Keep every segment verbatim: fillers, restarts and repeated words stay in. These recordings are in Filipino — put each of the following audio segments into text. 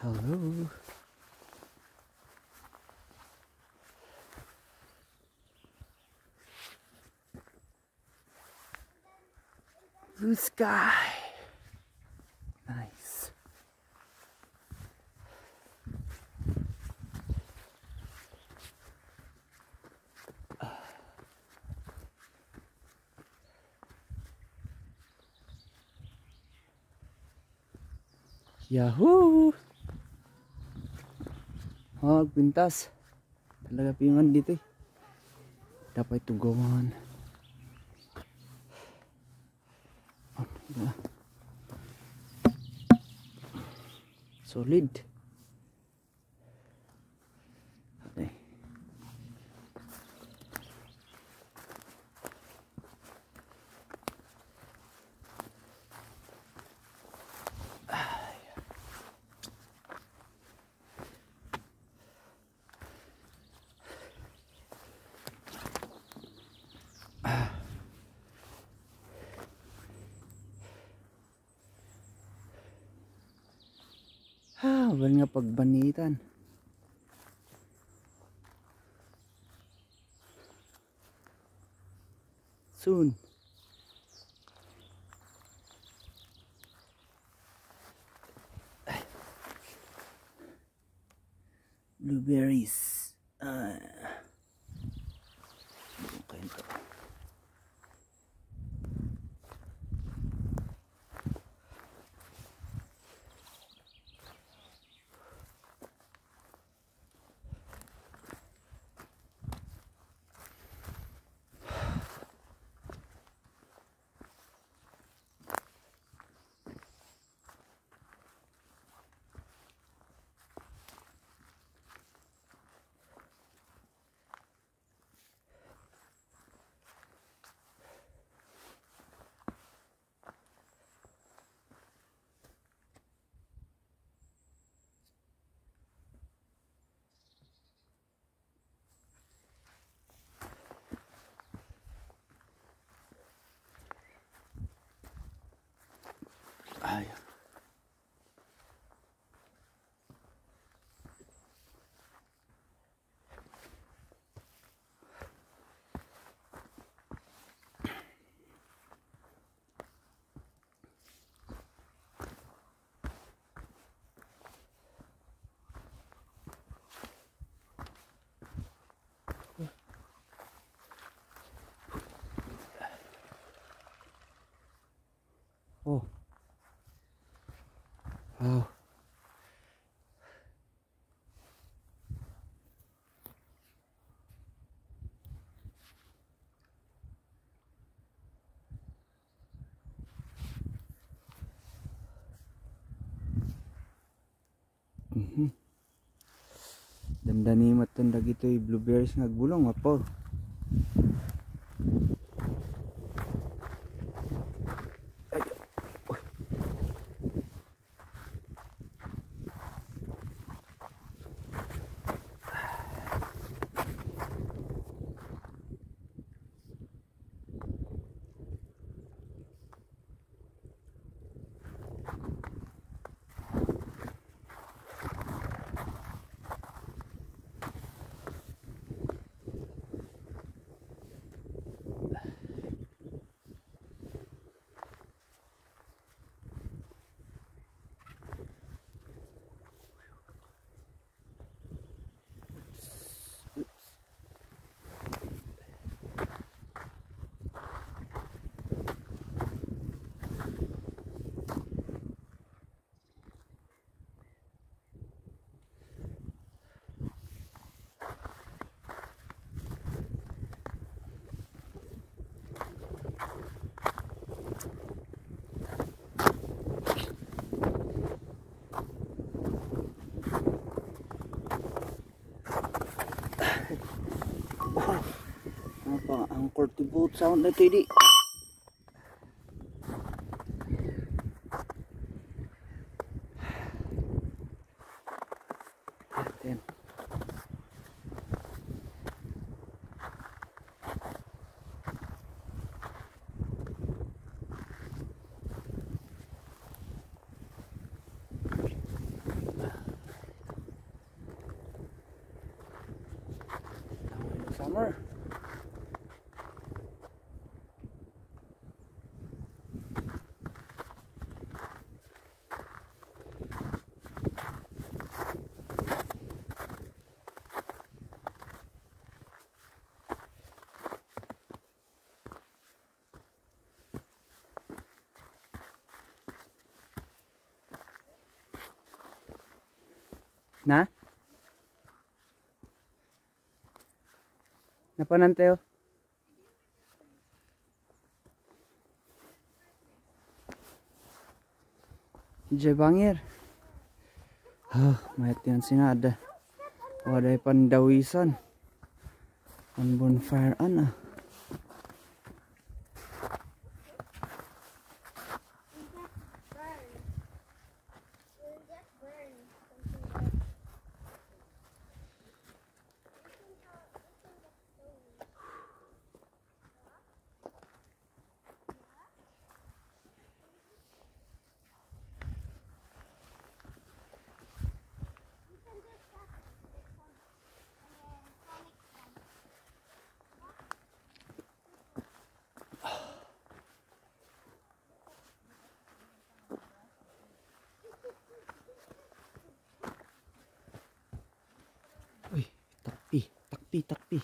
Hello. Blue sky. Nice. Yahoo! Oh, pintas. Talaga pingan dito eh. Dapat tugawan. Oh, diba? Solid. Okay. Ah, wala nga pagbanitan. Soon. Blueberries. Ah. Okay ito. Ay. Oh. Wow. Mhm. Dandani matanda gitu blueberries nagbulong apa? Apa angkor to boat sound na ito di. Ayan. summer. Na? Napananteo? Ije bangir. Ah, mayat yan sinada. Waday pandawisan. Pan bonfire ana. Uy, takpi, takpi, takpi.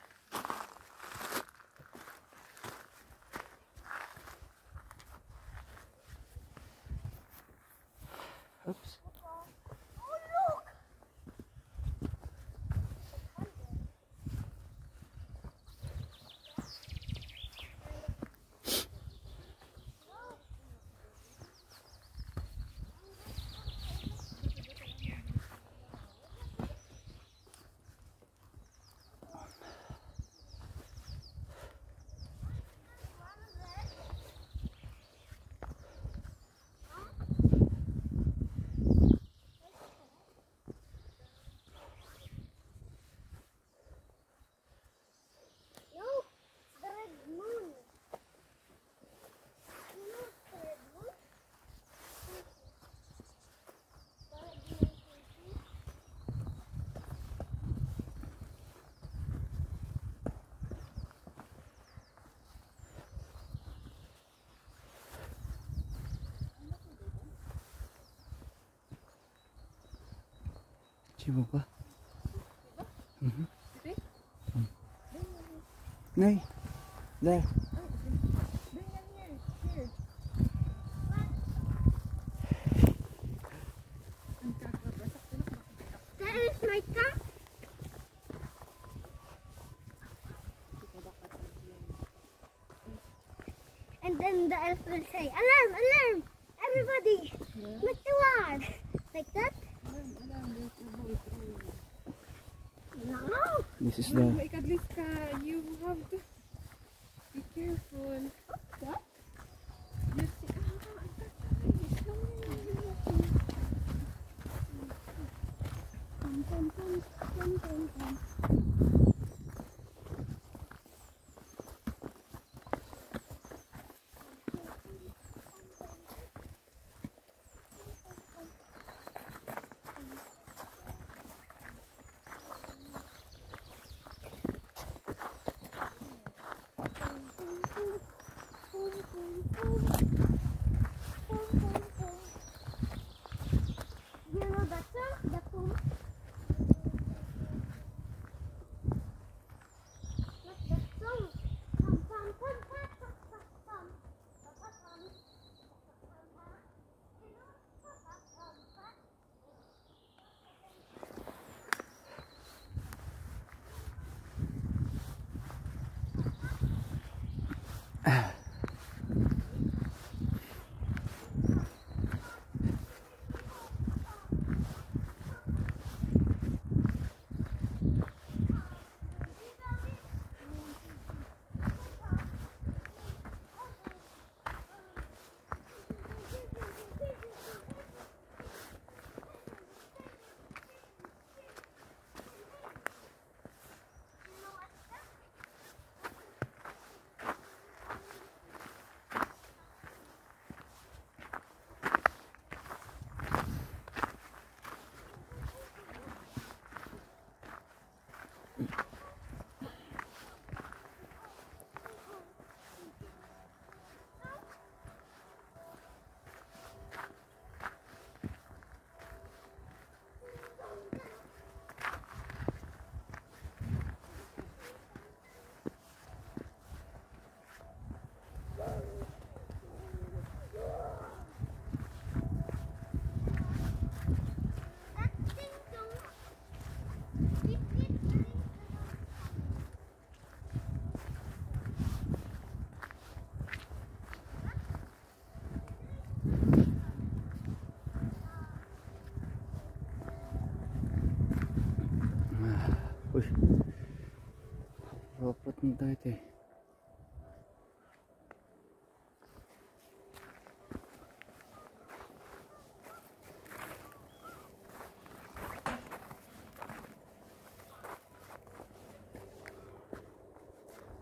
Oops. Siapa pa? Mhm. Hmm. Nay, there. That is my cup. And then the elf will say, alarm, alarm, everybody, magtawag. Like that? No. This is Oh the my God, Liska, you have to be careful. What? You see, ah, Pum, pum, pum, pum, pum, pum. You know that song? The pum. What's that song? Pum, pum, pum, pum, pum, pum, pum. Pum, pum, pum. Pum, pum. You know? Pum, pum, pum, pum.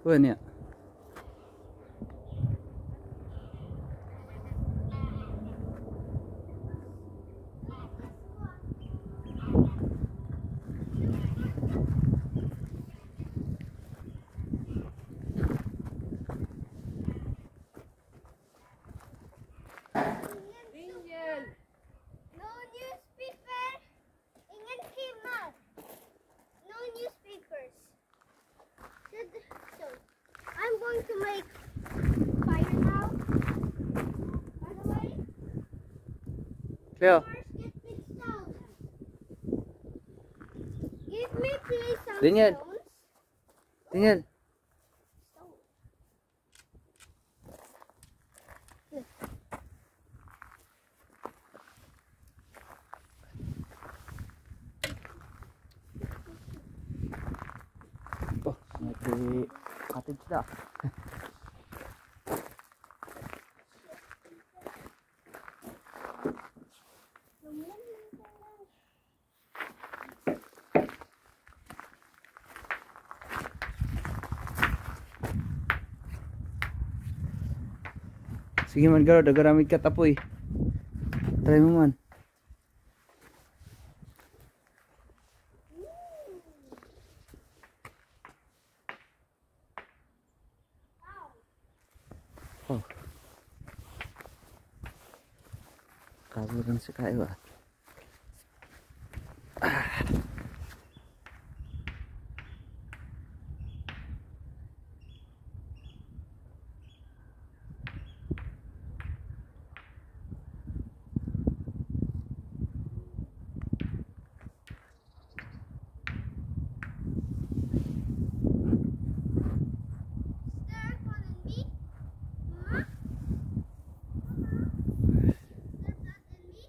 Kuha niya. Daniel! No newspaper. Ingen timmar. No newspapers. Should, so, I'm going to make fire now. By the way, Cleo, first get big stones. Give me please some Daniel. stones. Daniel. Stones. Oh, may cottage na. Sige man garo, dagaramid ka tapoy. Try mo man. Oh. Kaburan sa kayo ah. Ah. Stir fun and me. Mama. Stir fun and me.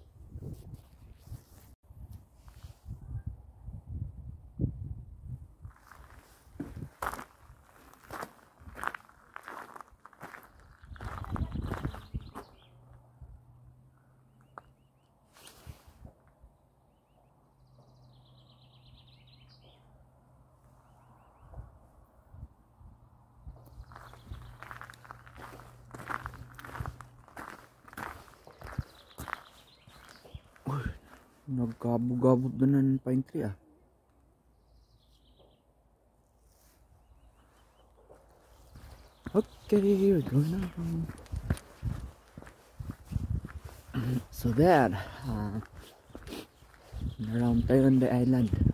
Nagkabog-abog na ng pine tree ah. Okay, we're going now. So there, uh, around tayo on the island.